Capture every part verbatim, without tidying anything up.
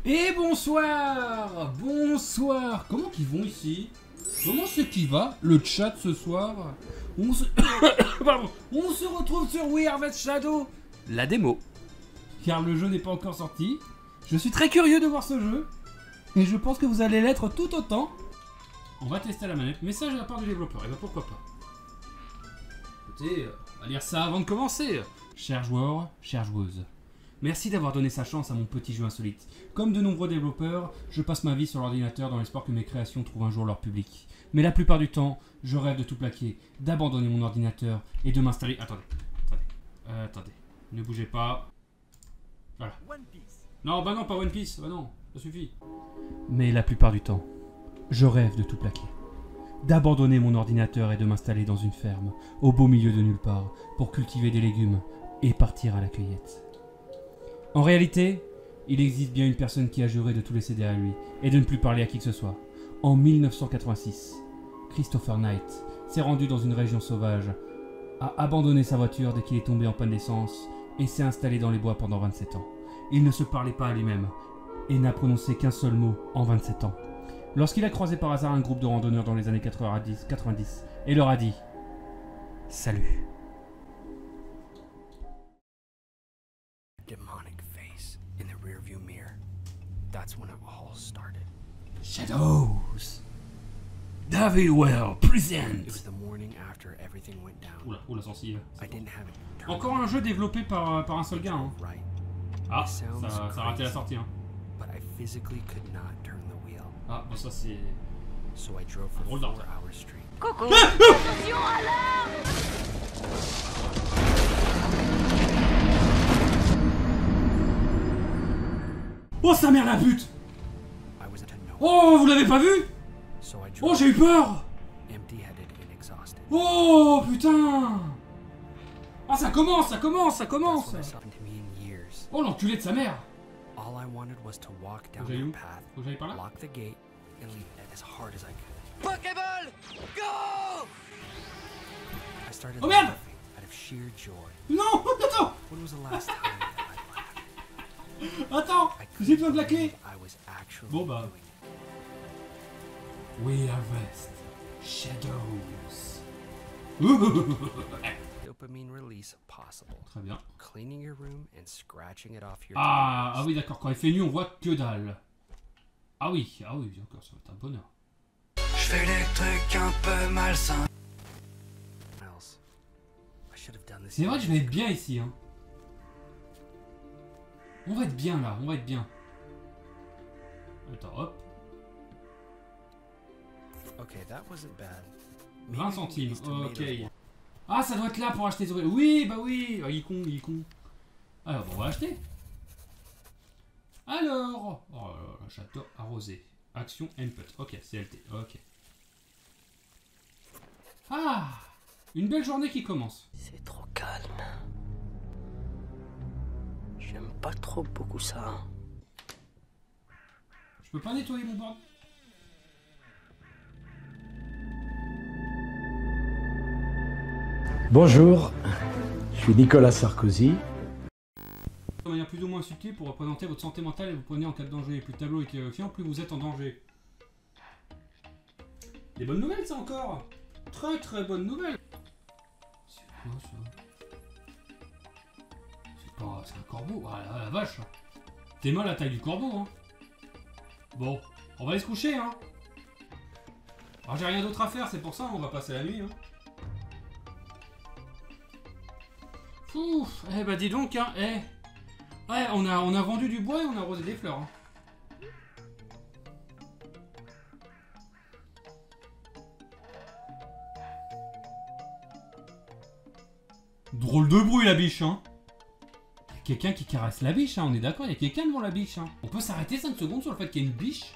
Et bonsoir. Bonsoir. Comment qu'ils vont ici? Comment c'est qui va le chat ce soir? On se... Pardon. On se retrouve sur We Harvest Shadow, la démo. Car le jeu n'est pas encore sorti. Je suis très curieux de voir ce jeu. Et je pense que vous allez l'être tout autant. On va tester la manette. Message de la part du développeur. Et bah pourquoi pas. Écoutez, on va lire ça avant de commencer. Chers joueurs, chères joueuses. Merci d'avoir donné sa chance à mon petit jeu insolite. Comme de nombreux développeurs, je passe ma vie sur l'ordinateur dans l'espoir que mes créations trouvent un jour leur public. Mais la plupart du temps, je rêve de tout plaquer, d'abandonner mon ordinateur et de m'installer... Attendez, attendez, euh, attendez, ne bougez pas. Voilà. Non, bah non, pas One Piece, bah non, ça suffit. Mais la plupart du temps, je rêve de tout plaquer. D'abandonner mon ordinateur et de m'installer dans une ferme, au beau milieu de nulle part, pour cultiver des légumes et partir à la cueillette. En réalité, il existe bien une personne qui a juré de tout laisser derrière lui et de ne plus parler à qui que ce soit. En mille neuf cent quatre-vingt-six, Christopher Knight s'est rendu dans une région sauvage, a abandonné sa voiture dès qu'il est tombé en panne d'essence et s'est installé dans les bois pendant vingt-sept ans. Il ne se parlait pas à lui-même et n'a prononcé qu'un seul mot en vingt-sept ans. Lorsqu'il a croisé par hasard un groupe de randonneurs dans les années quatre-vingt-dix, quatre-vingt-dix et leur a dit « Salut ». Demonic face in the rearview mirror. That's when it all started. Shadows. David Well present. It was the morning after everything went down. Oula, oula, sensible. I didn't have it. Encore un jeu développé par, par un seul gars. Hein. Right. Ah, ça, ça a raté la sortie. Hein. But I physically could not turn the wheel. Ah, bon ça c'est... So I drove for Drôle four d'ordre. hours straight. Coucou. Attention à l'arme. Oh sa mère la pute! I was at a no. Oh, vous l'avez pas vu? So I Oh, drove j'ai eu peur! empty-headed and exhausted. Oh putain! Ah, ça commence, ça commence, ça That's commence! what has happened to me in years. Oh, l'enculé de sa mère! All I wanted was to walk down Faut que j'aille où? the path, Faut que j'aille par là? lock the gate, and leave it as hard as I could. Pokéball, go. I started Oh, merde! laughing out of sheer joy. Non! Attends! When was the last time that I laughed? Attends! I J'ai couldn't besoin de la clé! believe I was actually Bon, bah. doing it. We Harvest Shadows. Dopamine release possible. Très bien. Cleaning your room and scratching it off your Ah, to-do ah oui, d'accord, quand il fait nuit, on voit que dalle. Ah oui, ah oui, d'accord, ça va être un bonheur. Je fais des trucs un peu malsains. list. I should have done this. C'est vrai que je vais être bien ici, hein. On va être bien là, on va être bien. Attends, hop. Okay, that wasn't bad. vingt Maybe centimes, these tomatoes ok. will- Ah, ça doit être là pour acheter des oreilles. Oui, bah oui. Ah, il est con, il est con. Alors, on va acheter. Alors. Oh là là, château arrosé. Action input. Ok, C L T. Ok. Ah, une belle journée qui commence. C'est trop calme. J'aime pas trop beaucoup ça. Je peux pas nettoyer mon bord. Bonjour, je suis Nicolas Sarkozy. De manière plus ou moins subtile pour représenter votre santé mentale et vous prenez en cas de danger. Plus le tableau est clarifiant, plus vous êtes en danger. Des bonnes nouvelles, ça encore. Très très bonnes nouvelles. C'est quoi ça? C'est pas... c'est un corbeau. Ah la, la vache. T'es mal à la taille du corbeau, hein. Bon, on va aller se coucher, hein. Alors j'ai rien d'autre à faire, c'est pour ça on va passer la nuit, hein. Ouf, eh bah dis donc, hein, eh. Ouais, on a, on a vendu du bois et on a arrosé des fleurs. Hein. Drôle de bruit la biche, hein. Il y a quelqu'un qui caresse la biche, hein, on est d'accord, il y a quelqu'un devant la biche. Hein. On peut s'arrêter cinq secondes sur le fait qu'il y ait une biche.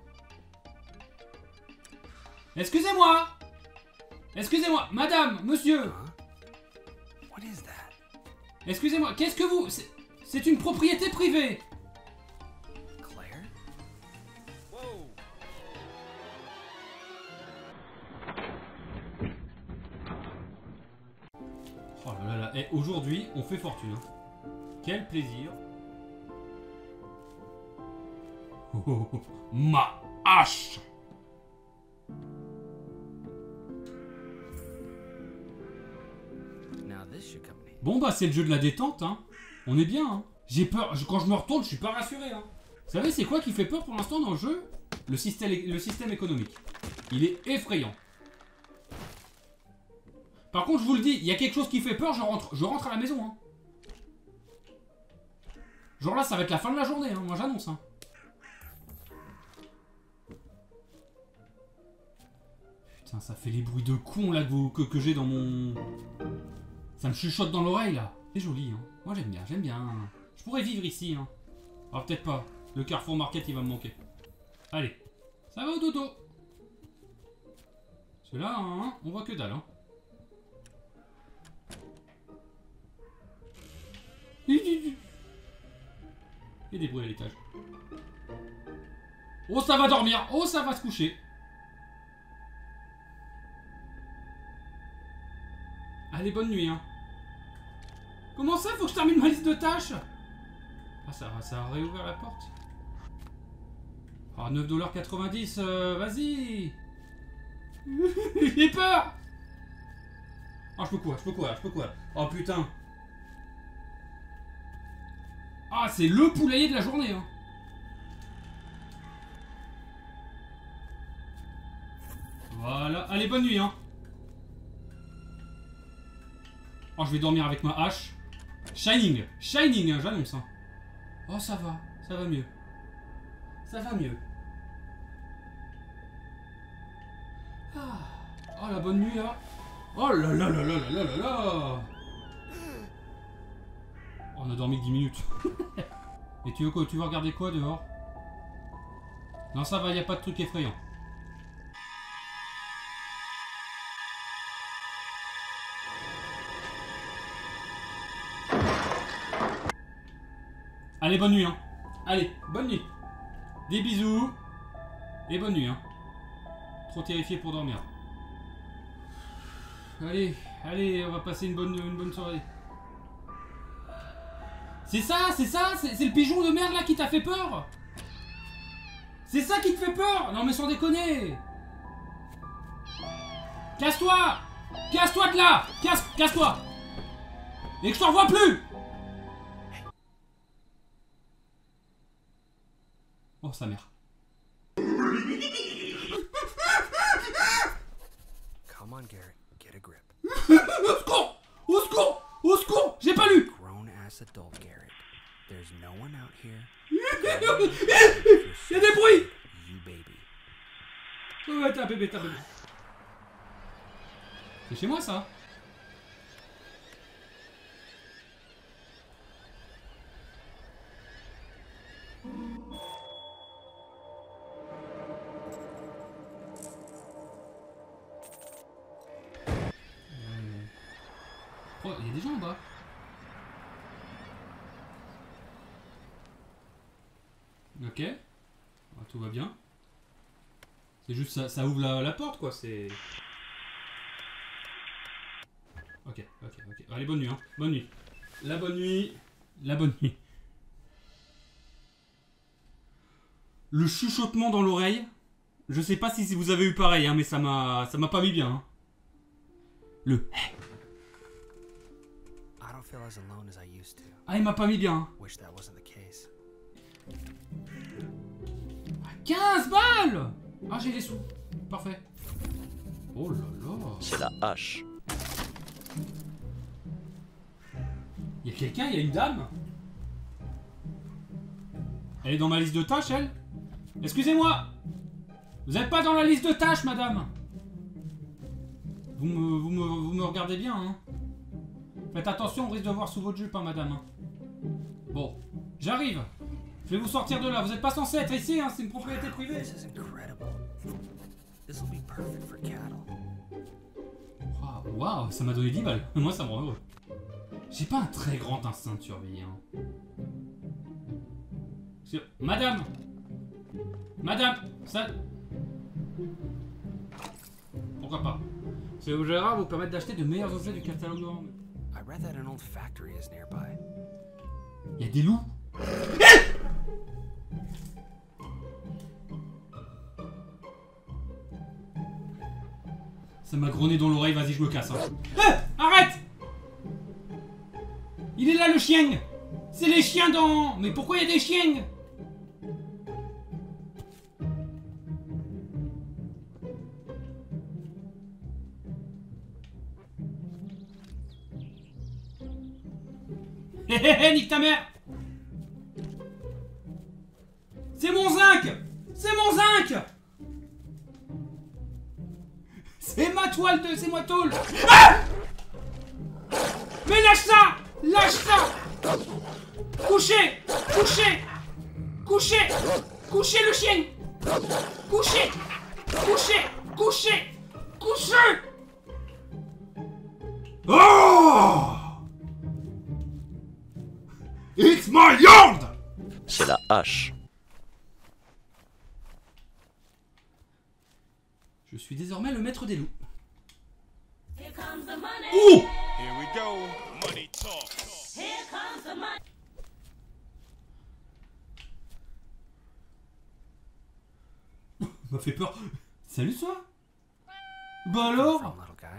Excusez-moi. Excusez-moi, madame, monsieur. Huh? What is that? Excusez-moi, qu'est-ce que vous... c'est- C'est une propriété privée. Claire? Oh là là là, et aujourd'hui, on fait fortune. Hein. Quel plaisir. oh, oh. Ma hache. Now this should come in handy. Bon bah c'est le jeu de la détente, hein. On est bien, hein. J'ai peur, je- quand je me retourne, je suis pas rassuré, hein. Vous savez c'est quoi qui fait peur pour l'instant dans le jeu? Le système, le système économique. Il est effrayant. Par contre je vous le dis, il y a quelque chose qui fait peur, je rentre, je rentre à la maison, hein. Genre là ça va être la fin de la journée, hein. Moi j'annonce, hein. Putain ça fait les bruits de con là que, vous- que, que j'ai dans mon... Ça me chuchote dans l'oreille là. C'est joli, hein. Moi j'aime bien, j'aime bien. Je pourrais vivre ici, hein. Alors peut-être pas. Le Carrefour Market il va me manquer. Allez. Ça va au dodo. Parce que là, hein, on voit que dalle, hein. Il y a des bruits à l'étage. Oh ça va dormir. Oh ça va se coucher. Allez bonne nuit, hein. Comment ça? Faut que je termine ma liste de tâches? Ah, ça, ça a réouvert la porte. Ah, neuf dollars quatre-vingt-dix, euh, vas-y. J'ai peur. Ah, je peux quoi? Je peux quoi? Je peux quoi? Oh, putain. Ah, c'est le poulailler de la journée, hein. Voilà. Allez, bonne nuit, hein. Oh, je vais dormir avec ma hache. Shining, Shining, hein, j'annonce. Hein. Oh, ça va, ça va mieux. Ça va mieux. Ah. Oh, la bonne nuit, là. Oh là là là là là là là là. On a dormi que dix minutes. Et tu veux quoi? Tu veux regarder quoi dehors? Non, ça va, il n'y a pas de truc effrayant. Allez, bonne nuit, hein. Allez, bonne nuit. Des bisous. Et bonne nuit, hein. Trop terrifié pour dormir. Allez, allez, on va passer une bonne, une bonne soirée. C'est ça, c'est ça, c'est le pigeon de merde là qui t'a fait peur. C'est ça qui te fait peur. Non mais sans déconner. Casse-toi. Casse-toi de là. Casse, casse-toi. Et que je t'en revois plus. Oh, sa mère. Come on, Garrett, get a grip. Au secours! Au secours! Au secours! J'ai pas lu! Grown ass adult, Garrett. There's no one out here. Il y a des bruits! You baby. Ouais, t'as un bébé, t'as un bébé. C'est chez moi ça? Oh, il y a des gens en bas. Ok. Ah, tout va bien. C'est juste ça, ça ouvre la, la porte quoi, c'est... Ok, ok, ok. Allez, bonne nuit, hein. Bonne nuit. La bonne nuit. La bonne nuit. Le chuchotement dans l'oreille. Je sais pas si vous avez eu pareil, hein, mais ça m'a ça m'a pas mis bien. Hein. Le... I don't feel as alone as I used to. Ah, il m'a pas mis bien. Hein. Wish that wasn't the case. quinze balles. Ah, j'ai les sous. Parfait. Oh là là. C'est la hache. Il y a quelqu'un, il y a une dame. Elle est dans ma liste de tâches, elle. Excusez-moi. Vous n'êtes pas dans la liste de tâches, madame. Vous me, vous me, vous me regardez bien, hein. Faites attention, on risque de voir sous votre jupe, hein, madame. Bon, j'arrive. Je vais vous sortir de là. Vous n'êtes pas censé être ici, hein. C'est une propriété privée. This is incredible. This will be perfect for cattle. Waouh, wow, ça m'a donné dix balles. Moi, ça me rend heureux. J'ai pas un très grand instinct de survie, hein. Sur... Madame. Madame, ça... Pourquoi pas? C'est au Gérard vous permettre d'acheter de meilleurs objets du catalogue de vente. I read that an old factory is nearby. Il y a des loups. Ça m'a grogné dans l'oreille, vas-y, je me casse. Hein. Eh, arrête! Il est là, le chien! C'est les chiens dans... Mais pourquoi il y a des chiens? Hé hé hé, nique ta mère! C'est mon zinc! C'est mon zinc! C'est ma toile de... C'est ma tôle! Ah! Mais lâche ça! Lâche ça! Couchez! Couchez! Couchez! Couchez le chien! Couchez! Couchez! Couchez! Couchez! Oh! It's my yard! C'est la hache. Je suis désormais le maître des loups. Oh! Here we go. Money talk. Here comes the money. M'a fait peur. Salut toi. Bah alors.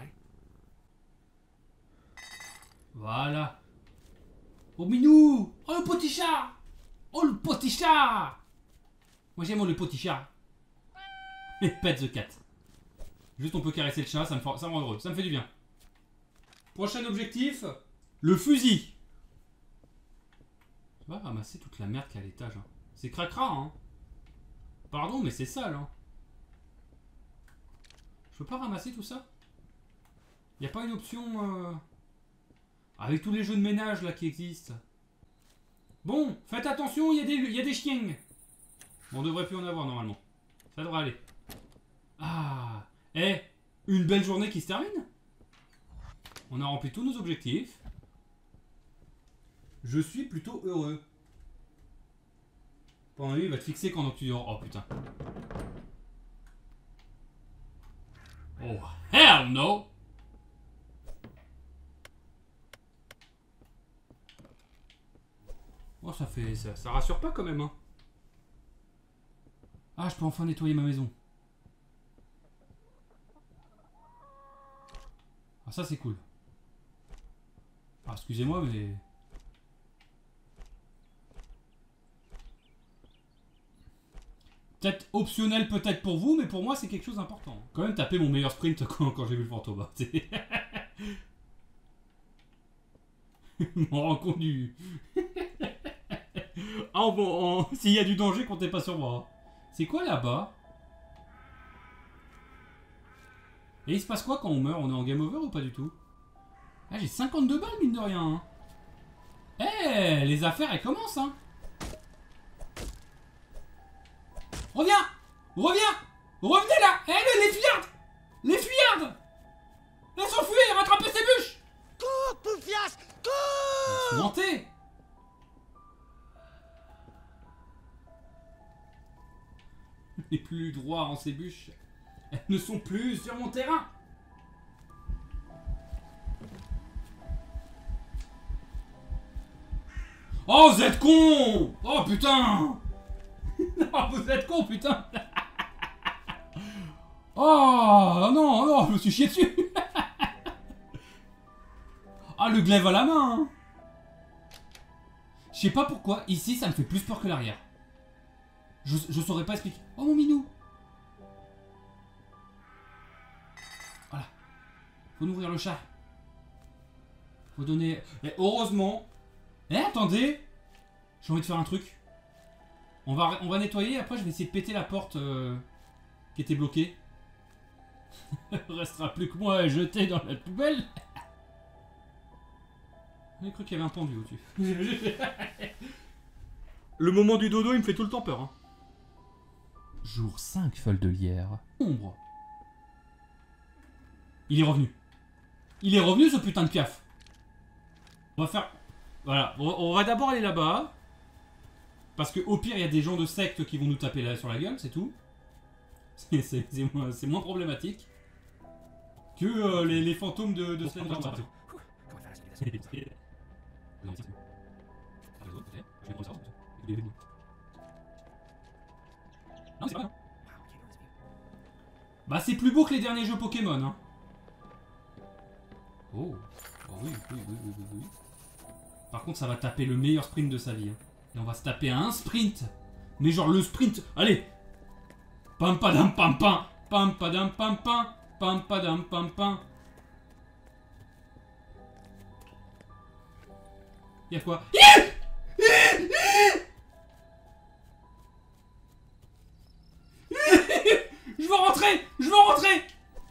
Voilà. Oh minou. Oh le petit chat. Oh le petit chat. Moi j'aime le petit chat. Et pet the cat. Juste on peut caresser le chat, ça me, fait, ça me rend heureux, ça me fait du bien. Prochain objectif, le fusil. Tu vas ramasser toute la merde qu'il y a à l'étage. Hein. C'est cracra, hein. Pardon, mais c'est sale, hein. Je peux pas ramasser tout ça? Y a pas une option... Euh... Avec tous les jeux de ménage là qui existent. Bon, faites attention, il y, y a des chiens. Bon, on devrait plus en avoir normalement. Ça devrait aller. Ah. Eh, une belle journée qui se termine. On a rempli tous nos objectifs. Je suis plutôt heureux. Pendant lui, il va te fixer quand tu dors. Oh putain. Oh hell no. Oh ça fait... Ça, ça rassure pas quand même hein. Ah je peux enfin nettoyer ma maison. Ah ça c'est cool. Ah excusez-moi mais... Peut-être optionnel peut-être pour vous, mais pour moi c'est quelque chose d'important. Quand même taper mon meilleur sprint quand, quand j'ai vu le fantôme. M'en rends compte du... Ah bon, s'il y a du danger, comptez pas sur moi. C'est quoi là-bas? Et il se passe quoi quand on meurt? On est en game over ou pas du tout? Ah j'ai cinquante-deux balles mine de rien. Eh hey, les affaires elles commencent hein. Reviens! Reviens! Revenez là! Eh hey, les fuyardes! Les fuyardes! Elles sont fuir! Rattrapez ces bûches! Cours, Poufias! Cours! Montez! Les plus droits en ces bûches. Elles ne sont plus sur mon terrain! Oh, vous êtes con! Oh putain! Non, vous êtes con, putain! Oh non, non, je me suis chié dessus! Ah, le glaive à la main! Hein. Je sais pas pourquoi, ici, ça me fait plus peur que l'arrière. Je, je saurais pas expliquer. Oh, mon minou! Voilà. Faut nourrir le chat. Faut donner... Et heureusement... Eh, attendez! J'ai envie de faire un truc. On va, on va nettoyer, après je vais essayer de péter la porte euh, qui était bloquée. Il ne restera plus que moi à jeter dans la poubelle. J'ai cru qu'il y avait un pendu au-dessus. Le moment du dodo, il me fait tout le temps peur. Hein. Jour cinq, feuille de lierre. Ombre. Il est revenu. Il est revenu ce putain de piaf. On va faire... Voilà, on va d'abord aller là-bas. Parce que au pire, il y a des gens de secte qui vont nous taper là sur la gueule, c'est tout. C'est moins, moins problématique que euh, les, les fantômes de, de Slender. Bah c'est plus beau que les derniers jeux Pokémon. Hein. Oh, oh oui, oui, oui, oui, oui, oui. Par contre, ça va taper le meilleur sprint de sa vie. Hein. Et on va se taper un sprint. Mais genre le sprint. Allez. Pam padam pam pam. Pam padam pam pam. Pam padam pam pam. Y'a quoi? Je veux rentrer. Je veux rentrer.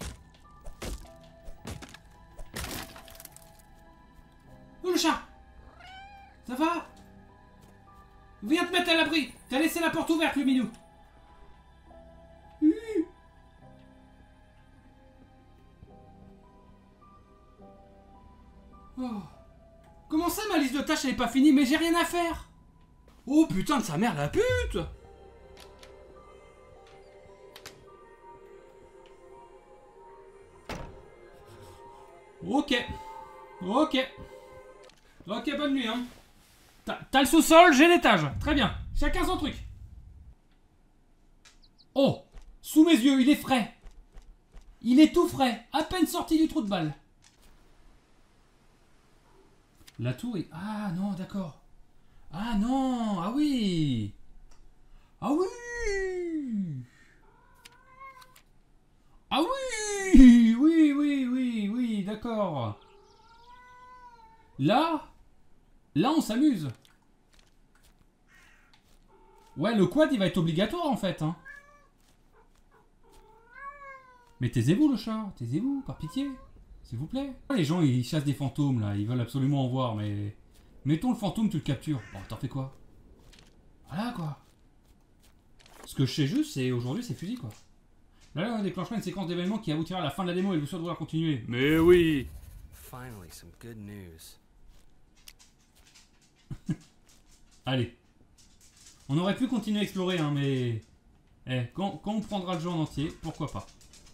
Oh le chat. Ça va? Viens te mettre à l'abri. T'as laissé la porte ouverte, le minou. Oh. Comment ça, ma liste de tâches, elle est pas finie? Mais j'ai rien à faire. Oh putain de sa mère, la pute. Ok. Ok. Ok, bonne nuit, hein. T'as le sous-sol, j'ai l'étage. Très bien. Chacun son truc. Oh! Sous mes yeux, il est frais. Il est tout frais. À peine sorti du trou de balle. La tour est... Ah non, d'accord. Ah non. Ah oui. Ah oui. Ah oui. Oui, oui, oui, oui, d'accord. Là... Là, on s'amuse. Ouais, le quad, il va être obligatoire, en fait. Hein. Mais taisez-vous, le chat. Taisez-vous, par pitié. S'il vous plaît. Les gens, ils chassent des fantômes, là. Ils veulent absolument en voir, mais... Mettons le fantôme, tu le captures. Bon, t'en fais quoi? Voilà, quoi. Ce que je sais juste, c'est... Aujourd'hui, c'est fusil, quoi. Là, là, on déclenchera une séquence d'événements qui aboutira à la fin de la démo et vous souhaite vouloir continuer. Mais oui. Finally, some good news. Allez. On aurait pu continuer à explorer, hein, mais... Eh, quand, quand on prendra le jeu en entier, pourquoi pas.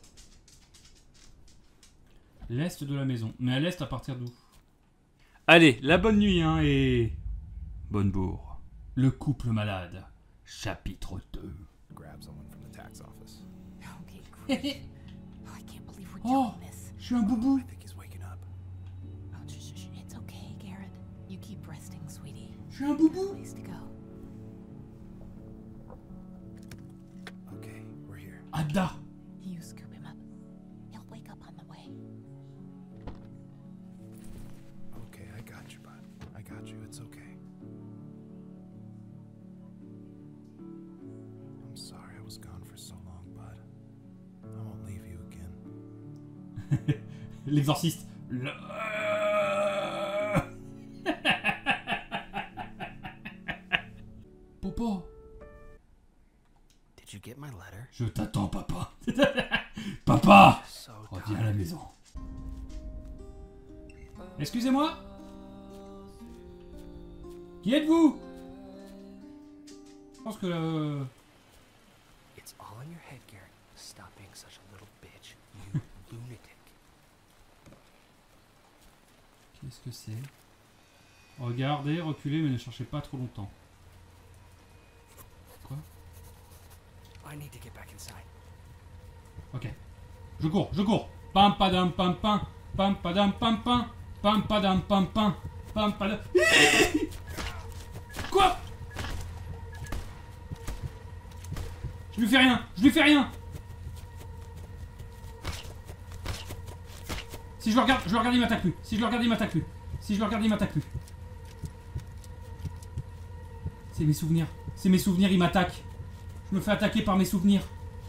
L'est de la maison. Mais à l'est, à partir d'où? Allez, la bonne nuit, hein, et... Bonne bourre. Le couple malade. Chapitre deux. Grab someone from the tax office. Okay, great. Oh, I can't believe we're Oh, doing this. je suis un boubou. I think he's waking up. Oh, shh, shh, shh. It's okay, Garrett. You keep resting, sweetie. Je suis un boubou. Place to go. Okay, we're here. Ada. You scoop him up. He'll wake up on the way. Okay, I got you, bud. I got you. It's okay. I'm sorry I was gone for so long, bud. I won't leave you again. L'exorciste. Le... Popo. Did you get my letter? Je t'attends, papa. Papa. So Reviens à la maison. Excusez-moi. Qui êtes-vous? Je pense que... Euh... It's all in your head, Garrett. Stop being such a little bitch, you lunatic. Qu'est-ce que c'est? Regardez, reculez, mais ne cherchez pas trop longtemps. Quoi? I need to get back inside. Ok. Je cours, je cours. Pam padam pam pam. Pam padam pam pam. Pam padam pam pam. Pam padam. Quoi? Je lui fais rien, je lui fais rien. Si je le regarde, je le regarde, il m'attaque plus. Si je le regarde, il m'attaque plus. Si je le regarde, il m'attaque plus. C'est mes souvenirs. C'est mes souvenirs, il m'attaque. Je me fais attaquer par mes souvenirs.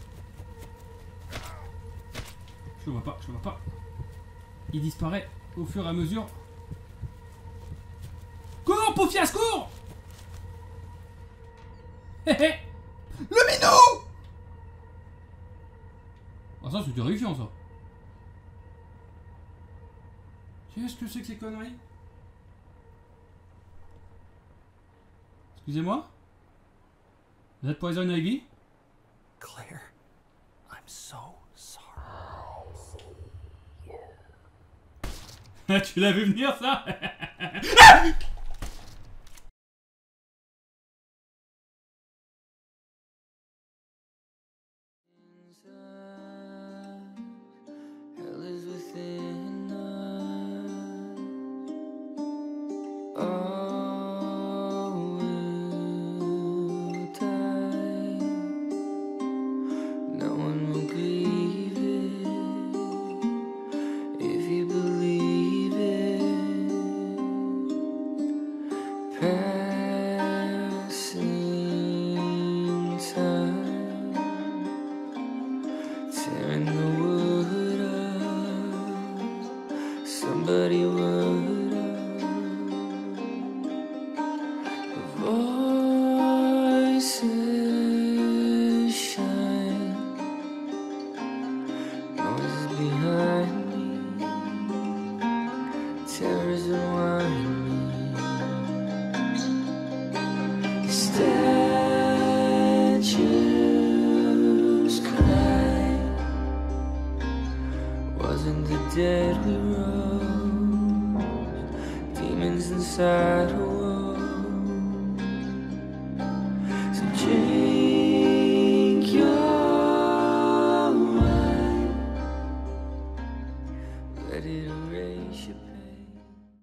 Je le vois pas, je le vois pas. Il disparaît au fur et à mesure. Cours, Poufias, cours! Hé hé! Le minou! Ah, ça, c'est terrifiant, ça. Qu'est-ce que c'est que ces conneries? Excusez-moi? Vous êtes Poison Ivy? Claire, I'm so sorry. Tu l'as vu venir, ça? Hell is within us. somebody would have. Voices shine, noises behind me, terrors unwind me. Statues cry, wasn't the dead we rose, demons inside.